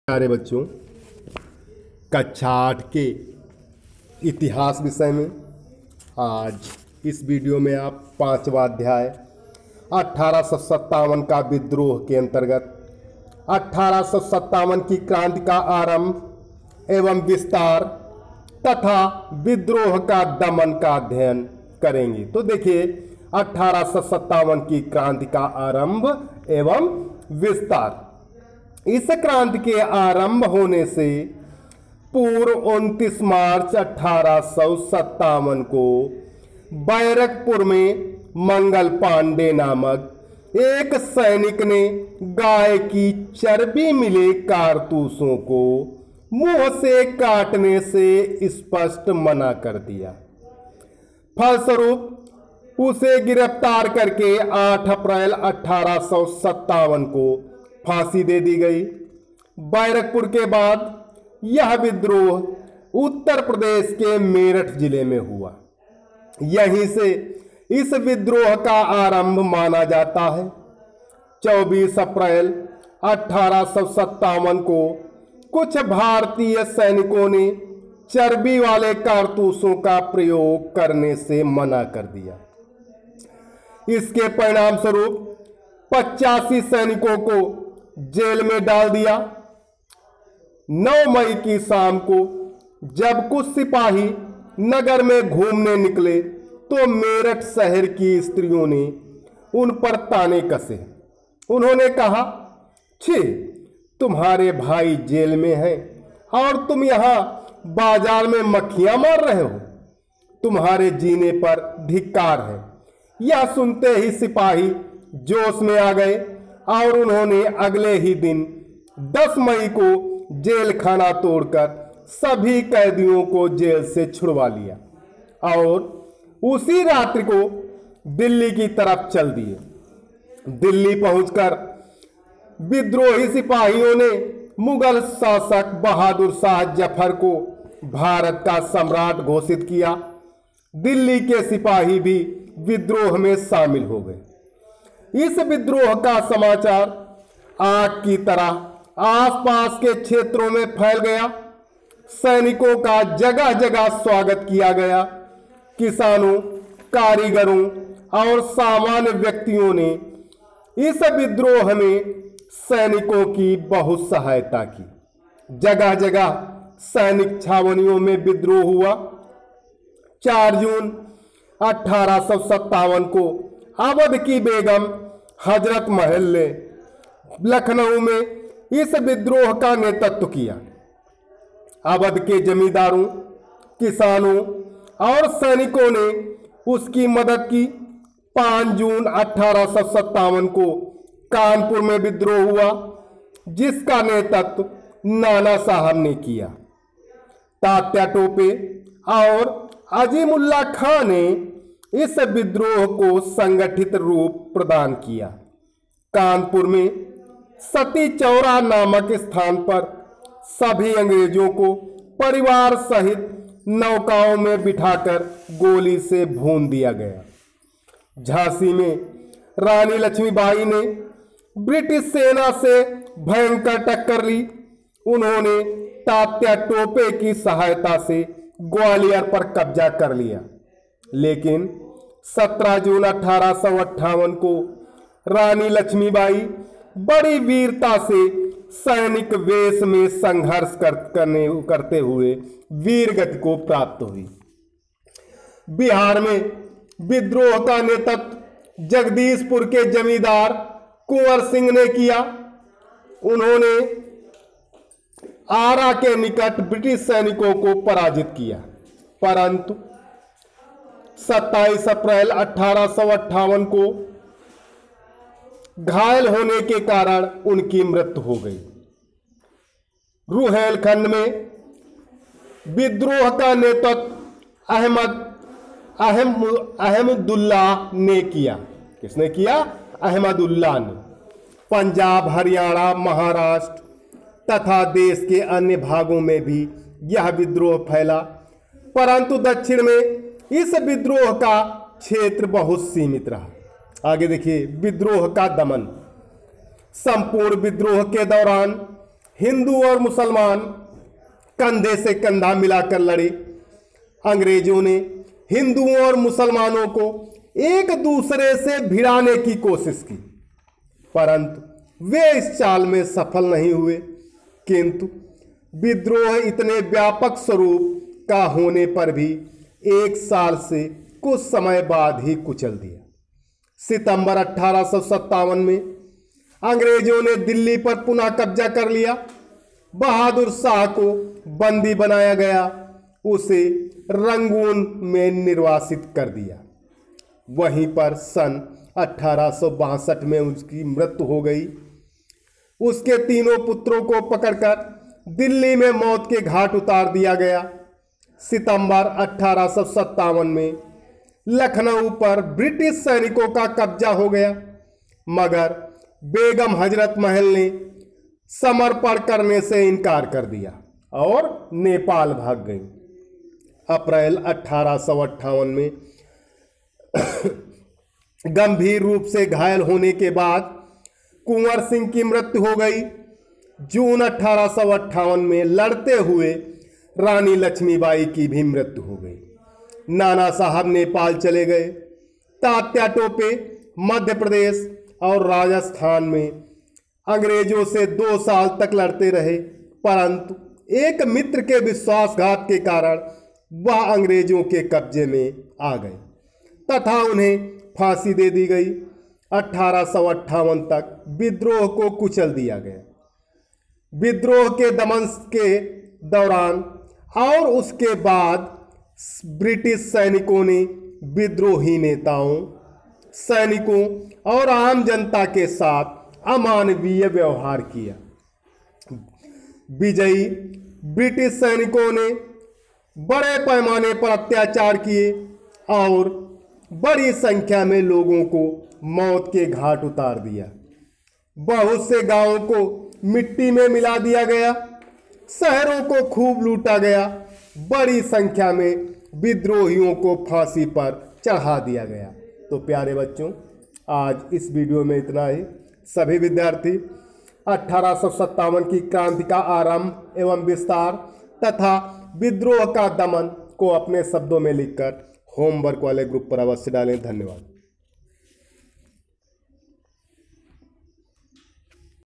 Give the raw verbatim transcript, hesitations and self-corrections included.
प्यारे बच्चों, कक्षा आठ के इतिहास विषय में आज इस वीडियो में आप पांचवा अध्याय अठारह सौ सत्तावन का विद्रोह के अंतर्गत अठारह सौ सत्तावन की क्रांति का आरंभ एवं विस्तार तथा विद्रोह का दमन का अध्ययन करेंगे। तो देखिए, अठारह सौ सत्तावन की क्रांति का आरंभ एवं विस्तार। इस क्रांति के आरंभ होने से पूर्व उनतीस मार्च अठारह सौ सत्तावन को बैरकपुर में मंगल पांडे नामक एक सैनिक ने गाय की चर्बी मिले कारतूसों को मुंह से काटने से स्पष्ट मना कर दिया। फलस्वरूप उसे गिरफ्तार करके आठ अप्रैल अठारह सौ सत्तावन को फांसी दे दी गई। बैरकपुर के बाद यह विद्रोह उत्तर प्रदेश के मेरठ जिले में हुआ। यहीं से इस विद्रोह का आरंभ माना जाता है। चौबीस अप्रैल अठारह सौ सत्तावन को कुछ भारतीय सैनिकों ने चर्बी वाले कारतूसों का प्रयोग करने से मना कर दिया। इसके परिणाम स्वरूप पचासी सैनिकों को जेल में डाल दिया। नौ मई की शाम को जब कुछ सिपाही नगर में घूमने निकले तो मेरठ शहर की स्त्रियों ने उन पर ताने कसे। उन्होंने कहा, छी, तुम्हारे भाई जेल में हैं और तुम यहां बाजार में मक्खियां मार रहे हो। तुम्हारे जीने पर धिक्कार है। यह सुनते ही सिपाही जोश में आ गए और उन्होंने अगले ही दिन दस मई को जेल खाना तोड़कर सभी कैदियों को जेल से छुड़वा लिया और उसी रात्रि को दिल्ली की तरफ चल दिए। दिल्ली पहुंचकर विद्रोही सिपाहियों ने मुगल शासक बहादुर शाह जफर को भारत का सम्राट घोषित किया। दिल्ली के सिपाही भी विद्रोह में शामिल हो गए। इस विद्रोह का समाचार आग की तरह आसपास के क्षेत्रों में फैल गया। सैनिकों का जगह जगह स्वागत किया गया। किसानों, कारीगरों और सामान्य व्यक्तियों ने इस विद्रोह में सैनिकों की बहुत सहायता की। जगह जगह सैनिक छावनियों में विद्रोह हुआ। चार जून अठारह सौ सत्तावन को अवध की बेगम हजरत महल ने लखनऊ में इस विद्रोह का नेतृत्व किया। अवध के जमींदारों, किसानों और सैनिकों ने उसकी मदद की। पाँच जून अठारह सौ सत्तावन को कानपुर में विद्रोह हुआ, जिसका नेतृत्व नाना साहब ने किया। तात्या टोपे और अजीमुल्ला खां ने इस विद्रोह को संगठित रूप प्रदान किया। कानपुर में सती चौरा नामक स्थान पर सभी अंग्रेजों को परिवार सहित नौकाओं में बिठाकर गोली से भून दिया गया। झांसी में रानी लक्ष्मीबाई ने ब्रिटिश सेना से भयंकर टक्कर ली। उन्होंने तात्या टोपे की सहायता से ग्वालियर पर कब्जा कर लिया, लेकिन सत्रह जून अठारह सौ अट्ठावन को रानी लक्ष्मीबाई बड़ी वीरता से सैनिक वेश में संघर्ष कर, करने करते हुए वीर गति को प्राप्त हुई। बिहार में विद्रोह का नेतृत्व जगदीशपुर के जमींदार कुंवर सिंह ने किया। उन्होंने आरा के निकट ब्रिटिश सैनिकों को पराजित किया, परंतु सत्ताईस अप्रैल अठारह सौ अट्ठावन को घायल होने के कारण उनकी मृत्यु हो गई। रुहेलखंड में विद्रोह का नेतृत्व अहमद अहम अहमदुल्ला ने किया। किसने किया? अहमदुल्ला ने। पंजाब, हरियाणा, महाराष्ट्र तथा देश के अन्य भागों में भी यह विद्रोह फैला, परंतु दक्षिण में इस विद्रोह का क्षेत्र बहुत सीमित रहा। आगे देखिए, विद्रोह का दमन। संपूर्ण विद्रोह के दौरान हिंदू और मुसलमान कंधे से कंधा मिलाकर लड़े। अंग्रेजों ने हिंदुओं और मुसलमानों को एक दूसरे से भिड़ाने की कोशिश की, परंतु वे इस चाल में सफल नहीं हुए। किंतु विद्रोह इतने व्यापक स्वरूप का होने पर भी एक साल से कुछ समय बाद ही कुचल दिया। सितंबर अठारह सौ सत्तावन में अंग्रेजों ने दिल्ली पर पुनः कब्जा कर लिया। बहादुर शाह को बंदी बनाया गया, उसे रंगून में निर्वासित कर दिया। वहीं पर सन अठारह सौ बासठ में उसकी मृत्यु हो गई। उसके तीनों पुत्रों को पकड़कर दिल्ली में मौत के घाट उतार दिया गया। सितंबर अठारह सौ सत्तावन में लखनऊ पर ब्रिटिश सैनिकों का कब्जा हो गया, मगर बेगम हजरत महल ने समर्पण करने से इनकार कर दिया और नेपाल भाग गई। अप्रैल अठारह सौ अट्ठावन में गंभीर रूप से घायल होने के बाद कुंवर सिंह की मृत्यु हो गई। जून अठारह सौ अट्ठावन में लड़ते हुए रानी लक्ष्मीबाई की भी मृत्यु हो गई। नाना साहब नेपाल चले गए। तात्या टोपे मध्य प्रदेश और राजस्थान में अंग्रेजों से दो साल तक लड़ते रहे, परंतु एक मित्र के विश्वासघात के कारण वह अंग्रेजों के कब्जे में आ गए तथा उन्हें फांसी दे दी गई। अठारह सौ अट्ठावन तक विद्रोह को कुचल दिया गया। विद्रोह के दमन के दौरान और उसके बाद ब्रिटिश सैनिकों ने विद्रोही नेताओं, सैनिकों और आम जनता के साथ अमानवीय व्यवहार किया। विजयी ब्रिटिश सैनिकों ने बड़े पैमाने पर अत्याचार किए और बड़ी संख्या में लोगों को मौत के घाट उतार दिया। बहुत से गांवों को मिट्टी में मिला दिया गया, शहरों को खूब लूटा गया, बड़ी संख्या में विद्रोहियों को फांसी पर चढ़ा दिया गया। तो प्यारे बच्चों, आज इस वीडियो में इतना ही। सभी विद्यार्थी अठारह सौ सत्तावन की क्रांति का आरंभ एवं विस्तार तथा विद्रोह का दमन को अपने शब्दों में लिखकर होमवर्क वाले ग्रुप पर अवश्य डालें। धन्यवाद।